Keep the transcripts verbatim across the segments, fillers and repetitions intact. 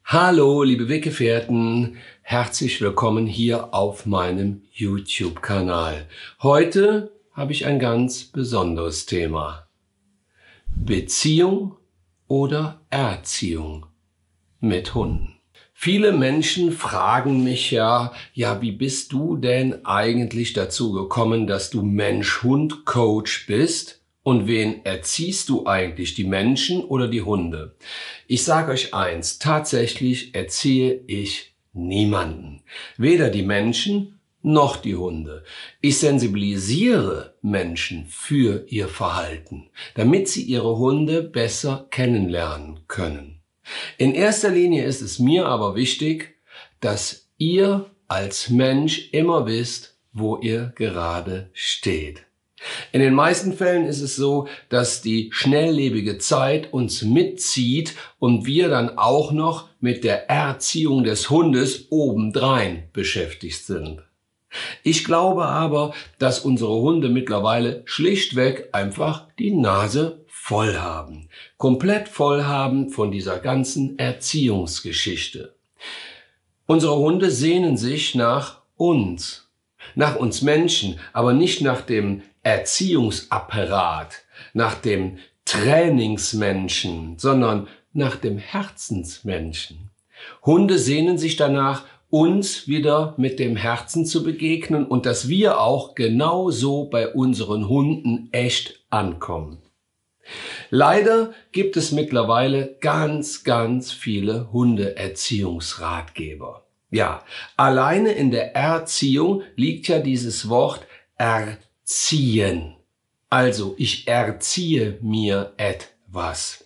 Hallo, liebe Weggefährten, herzlich willkommen hier auf meinem YouTube-Kanal. Heute habe ich ein ganz besonderes Thema. Beziehung oder Erziehung mit Hunden. Viele Menschen fragen mich ja, ja, wie bist du denn eigentlich dazu gekommen, dass du Mensch-Hund-Coach bist? Und wen erziehst du eigentlich, die Menschen oder die Hunde? Ich sage euch eins, tatsächlich erziehe ich niemanden. Weder die Menschen noch die Hunde. Ich sensibilisiere Menschen für ihr Verhalten, damit sie ihre Hunde besser kennenlernen können. In erster Linie ist es mir aber wichtig, dass ihr als Mensch immer wisst, wo ihr gerade steht. In den meisten Fällen ist es so, dass die schnelllebige Zeit uns mitzieht und wir dann auch noch mit der Erziehung des Hundes obendrein beschäftigt sind. Ich glaube aber, dass unsere Hunde mittlerweile schlichtweg einfach die Nase voll haben. Komplett voll haben von dieser ganzen Erziehungsgeschichte. Unsere Hunde sehnen sich nach uns, nach uns Menschen, aber nicht nach dem Erziehungsapparat, nach dem Trainingsmenschen, sondern nach dem Herzensmenschen. Hunde sehnen sich danach, uns wieder mit dem Herzen zu begegnen und dass wir auch genauso bei unseren Hunden echt ankommen. Leider gibt es mittlerweile ganz, ganz viele Hundeerziehungsratgeber. Ja, alleine in der Erziehung liegt ja dieses Wort erziehen. Also ich erziehe mir etwas.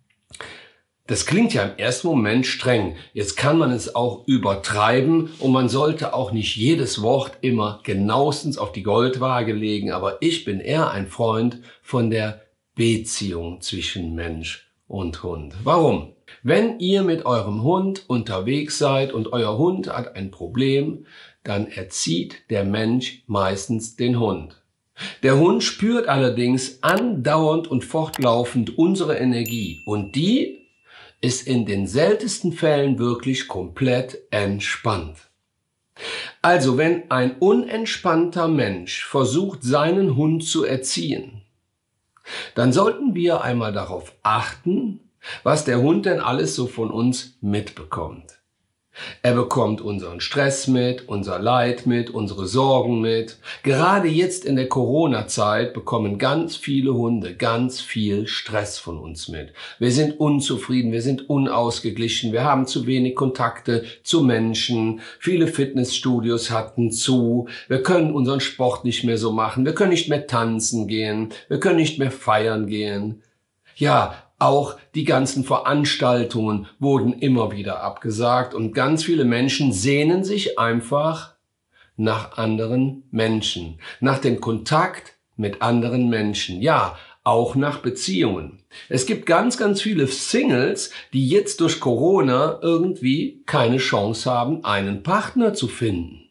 Das klingt ja im ersten Moment streng. Jetzt kann man es auch übertreiben und man sollte auch nicht jedes Wort immer genauestens auf die Goldwaage legen. Aber ich bin eher ein Freund von der Beziehung zwischen Mensch und Hund. Warum? Wenn ihr mit eurem Hund unterwegs seid und euer Hund hat ein Problem, dann erzieht der Mensch meistens den Hund. Der Hund spürt allerdings andauernd und fortlaufend unsere Energie und die ist in den seltensten Fällen wirklich komplett entspannt. Also wenn ein unentspannter Mensch versucht, seinen Hund zu erziehen, dann sollten wir einmal darauf achten, was der Hund denn alles so von uns mitbekommt. Er bekommt unseren Stress mit, unser Leid mit, unsere Sorgen mit. Gerade jetzt in der Corona-Zeit bekommen ganz viele Hunde ganz viel Stress von uns mit. Wir sind unzufrieden, wir sind unausgeglichen, wir haben zu wenig Kontakte zu Menschen. Viele Fitnessstudios hatten zu. Wir können unseren Sport nicht mehr so machen. Wir können nicht mehr tanzen gehen. Wir können nicht mehr feiern gehen. Ja, auch die ganzen Veranstaltungen wurden immer wieder abgesagt und ganz viele Menschen sehnen sich einfach nach anderen Menschen, nach dem Kontakt mit anderen Menschen, ja, auch nach Beziehungen. Es gibt ganz, ganz viele Singles, die jetzt durch Corona irgendwie keine Chance haben, einen Partner zu finden.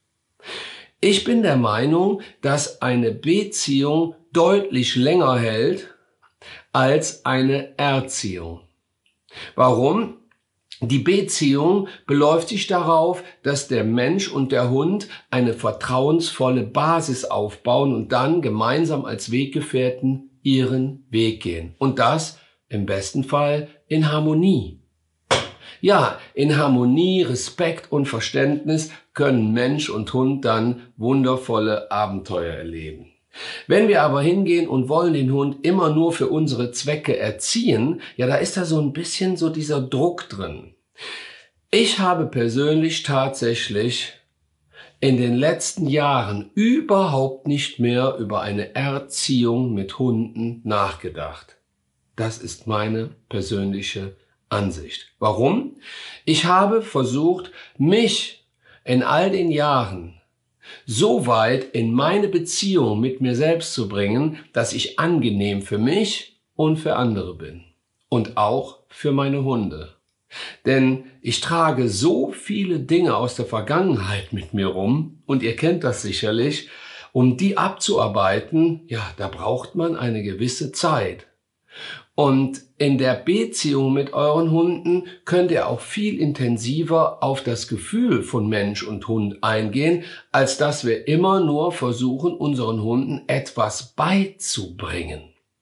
Ich bin der Meinung, dass eine Beziehung deutlich länger hält als eine Erziehung. Warum? Die Beziehung beläuft sich darauf, dass der Mensch und der Hund eine vertrauensvolle Basis aufbauen und dann gemeinsam als Weggefährten ihren Weg gehen. Und das im besten Fall in Harmonie. Ja, in Harmonie, Respekt und Verständnis können Mensch und Hund dann wundervolle Abenteuer erleben. Wenn wir aber hingehen und wollen den Hund immer nur für unsere Zwecke erziehen, ja, da ist da so ein bisschen so dieser Druck drin. Ich habe persönlich tatsächlich in den letzten Jahren überhaupt nicht mehr über eine Erziehung mit Hunden nachgedacht. Das ist meine persönliche Ansicht. Warum? Ich habe versucht, mich in all den Jahren so weit in meine Beziehung mit mir selbst zu bringen, dass ich angenehm für mich und für andere bin. Und auch für meine Hunde. Denn ich trage so viele Dinge aus der Vergangenheit mit mir rum, und ihr kennt das sicherlich, um die abzuarbeiten, ja, da braucht man eine gewisse Zeit. Und in der Beziehung mit euren Hunden könnt ihr auch viel intensiver auf das Gefühl von Mensch und Hund eingehen, als dass wir immer nur versuchen, unseren Hunden etwas beizubringen.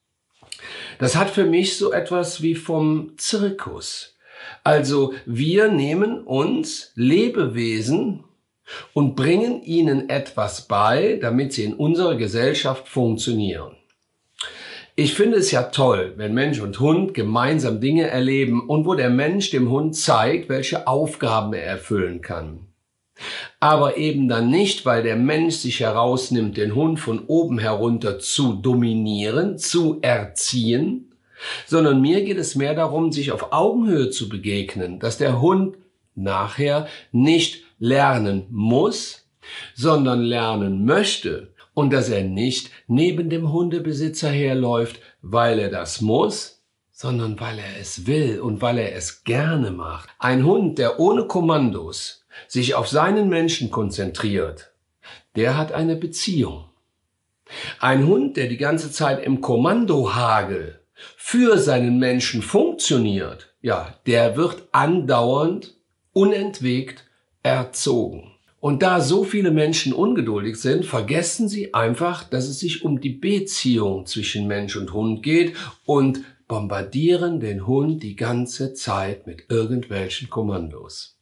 Das hat für mich so etwas wie vom Zirkus. Also wir nehmen uns Lebewesen und bringen ihnen etwas bei, damit sie in unserer Gesellschaft funktionieren. Ich finde es ja toll, wenn Mensch und Hund gemeinsam Dinge erleben und wo der Mensch dem Hund zeigt, welche Aufgaben er erfüllen kann. Aber eben dann nicht, weil der Mensch sich herausnimmt, den Hund von oben herunter zu dominieren, zu erziehen, sondern mir geht es mehr darum, sich auf Augenhöhe zu begegnen, dass der Hund nachher nicht lernen muss, sondern lernen möchte und dass er nicht neben dem Hundebesitzer herläuft, weil er das muss, sondern weil er es will und weil er es gerne macht. Ein Hund, der ohne Kommandos sich auf seinen Menschen konzentriert, der hat eine Beziehung. Ein Hund, der die ganze Zeit im Kommandohagel für seinen Menschen funktioniert, ja, der wird andauernd, unentwegt erzogen. Und da so viele Menschen ungeduldig sind, vergessen sie einfach, dass es sich um die Beziehung zwischen Mensch und Hund geht und bombardieren den Hund die ganze Zeit mit irgendwelchen Kommandos.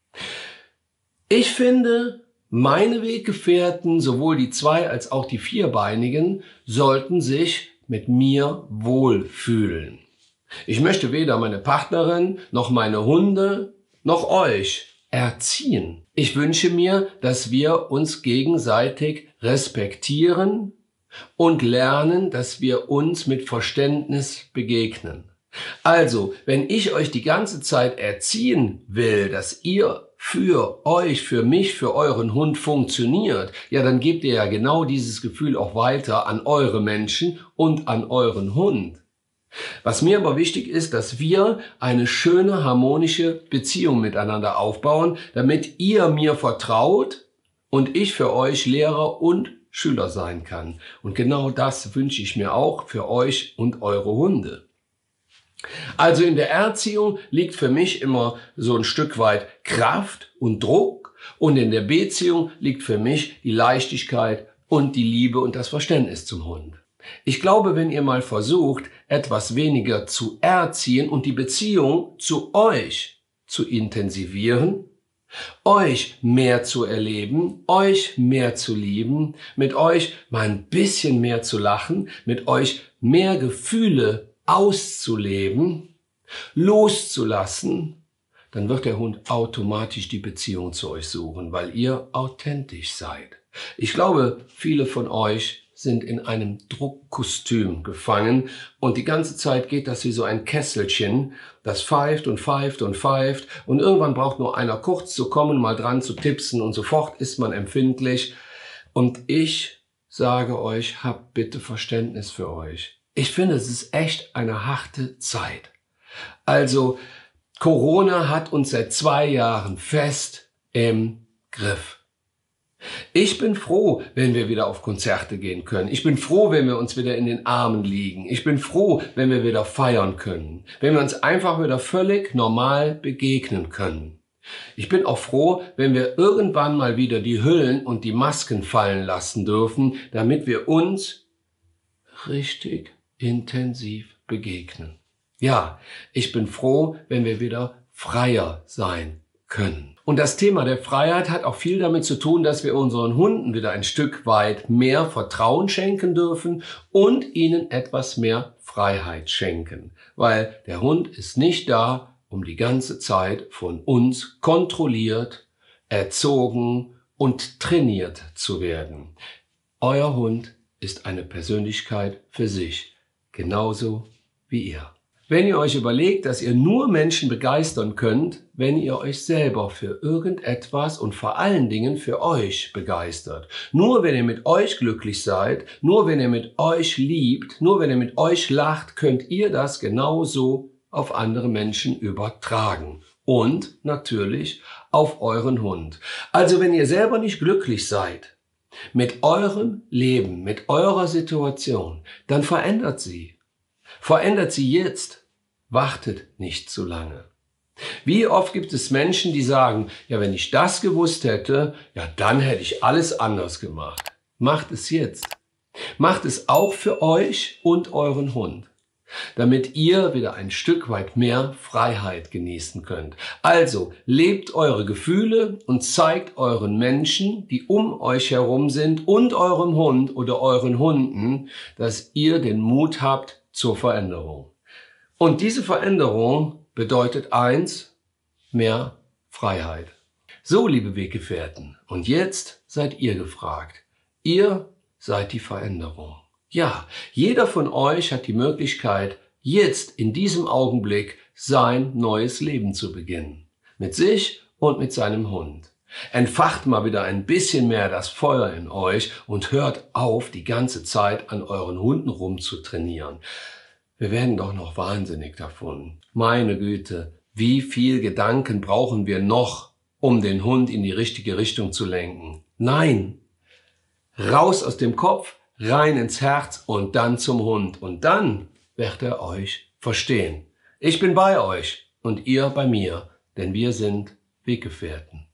Ich finde, meine Weggefährten, sowohl die zwei- als auch die vierbeinigen, sollten sich mit mir wohlfühlen. Ich möchte weder meine Partnerin, noch meine Hunde, noch euch erziehen. Ich wünsche mir, dass wir uns gegenseitig respektieren und lernen, dass wir uns mit Verständnis begegnen. Also, wenn ich euch die ganze Zeit erziehen will, dass ihr für euch, für mich, für euren Hund funktioniert, ja, dann gebt ihr ja genau dieses Gefühl auch weiter an eure Menschen und an euren Hund. Was mir aber wichtig ist, dass wir eine schöne, harmonische Beziehung miteinander aufbauen, damit ihr mir vertraut und ich für euch Lehrer und Schüler sein kann. Und genau das wünsche ich mir auch für euch und eure Hunde. Also in der Erziehung liegt für mich immer so ein Stück weit Kraft und Druck und in der Beziehung liegt für mich die Leichtigkeit und die Liebe und das Verständnis zum Hund. Ich glaube, wenn ihr mal versucht, etwas weniger zu erziehen und die Beziehung zu euch zu intensivieren, euch mehr zu erleben, euch mehr zu lieben, mit euch mal ein bisschen mehr zu lachen, mit euch mehr Gefühle auszuleben, loszulassen, dann wird der Hund automatisch die Beziehung zu euch suchen, weil ihr authentisch seid. Ich glaube, viele von euch sind in einem Druckkostüm gefangen und die ganze Zeit geht das wie so ein Kesselchen, das pfeift und pfeift und pfeift und irgendwann braucht nur einer kurz zu kommen, mal dran zu tipsen und sofort ist man empfindlich. Und ich sage euch, habt bitte Verständnis für euch. Ich finde, es ist echt eine harte Zeit. Also Corona hat uns seit zwei Jahren fest im Griff. Ich bin froh, wenn wir wieder auf Konzerte gehen können. Ich bin froh, wenn wir uns wieder in den Armen liegen. Ich bin froh, wenn wir wieder feiern können. Wenn wir uns einfach wieder völlig normal begegnen können. Ich bin auch froh, wenn wir irgendwann mal wieder die Hüllen und die Masken fallen lassen dürfen, damit wir uns richtig intensiv begegnen. Ja, ich bin froh, wenn wir wieder freier sein können. Und das Thema der Freiheit hat auch viel damit zu tun, dass wir unseren Hunden wieder ein Stück weit mehr Vertrauen schenken dürfen und ihnen etwas mehr Freiheit schenken. Weil der Hund ist nicht da, um die ganze Zeit von uns kontrolliert, erzogen und trainiert zu werden. Euer Hund ist eine Persönlichkeit für sich, genauso wie ihr. Wenn ihr euch überlegt, dass ihr nur Menschen begeistern könnt, wenn ihr euch selber für irgendetwas und vor allen Dingen für euch begeistert. Nur wenn ihr mit euch glücklich seid, nur wenn ihr mit euch liebt, nur wenn ihr mit euch lacht, könnt ihr das genauso auf andere Menschen übertragen. Und natürlich auf euren Hund. Also wenn ihr selber nicht glücklich seid mit eurem Leben, mit eurer Situation, dann verändert sie. Verändert sie jetzt. Wartet nicht zu lange. Wie oft gibt es Menschen, die sagen, ja, wenn ich das gewusst hätte, ja, dann hätte ich alles anders gemacht. Macht es jetzt. Macht es auch für euch und euren Hund, damit ihr wieder ein Stück weit mehr Freiheit genießen könnt. Also lebt eure Gefühle und zeigt euren Menschen, die um euch herum sind, und eurem Hund oder euren Hunden, dass ihr den Mut habt zur Veränderung. Und diese Veränderung bedeutet eins, mehr Freiheit. So, liebe Weggefährten, und jetzt seid ihr gefragt. Ihr seid die Veränderung. Ja, jeder von euch hat die Möglichkeit, jetzt in diesem Augenblick sein neues Leben zu beginnen. Mit sich und mit seinem Hund. Entfacht mal wieder ein bisschen mehr das Feuer in euch und hört auf, die ganze Zeit an euren Hunden rumzutrainieren. Wir werden doch noch wahnsinnig davon. Meine Güte, wie viel Gedanken brauchen wir noch, um den Hund in die richtige Richtung zu lenken? Nein! Raus aus dem Kopf, rein ins Herz und dann zum Hund. Und dann wird er euch verstehen. Ich bin bei euch und ihr bei mir, denn wir sind Weggefährten.